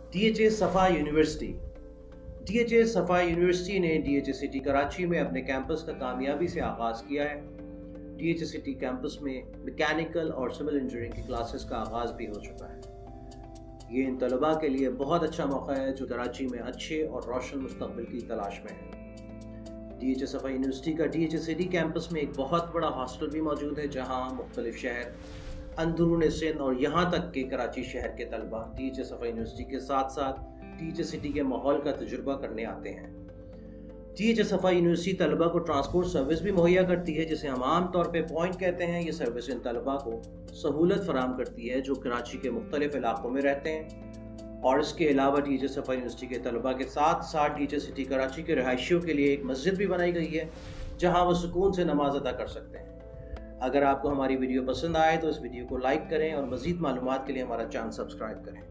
DHA सफ़ा university. DHA सफ़ा university ने DHA सिटी कराची में अपने कैंपस का कामयाबी से आगाज़ किया है। DHA सिटी कैंपस में मैकेनिकल और सिविल इंजीनियरिंग की क्लासेस का आगाज़ भी हो चुका है। ये इन तलबा के लिए बहुत अच्छा मौका है जो कराची में अच्छे और रोशन मुस्तकबिल की तलाश में है। DHA सफ़ा यूनिवर्सिटी का DHA सिटी कैंपस में एक बहुत बड़ा हॉस्टल भी मौजूद है, जहाँ मुख्तलिफ शहर, अंदरून सिंध और यहाँ तक कि कराची शहर के तलबा DHA सफ़ा यूनिवर्सिटी के साथ साथ DHA सिटी के माहौल का तजुर्बा करने आते हैं। DHA सफ़ा यूनिवर्सिटी तलबा को ट्रांसपोर्ट सर्विस भी मुहैया करती है, जिसे हम आम तौर पे पॉइंट कहते हैं। ये सर्विस इन तलबा को सहूलत फराम करती है जो कराची के मुख्तलिफ इलाकों में रहते हैं। और इसके अलावा DHA सफ़ा यूनिवर्सिटी के तलबा के साथ साथ DHA सिटी कराची के रहायशियों के लिए एक मस्जिद भी बनाई गई है, जहाँ वो सुकून से नमाज अदा कर सकते हैं। अगर आपको हमारी वीडियो पसंद आए तो इस वीडियो को लाइक करें और मज़ीद मालूमात के लिए हमारा चैनल सब्सक्राइब करें।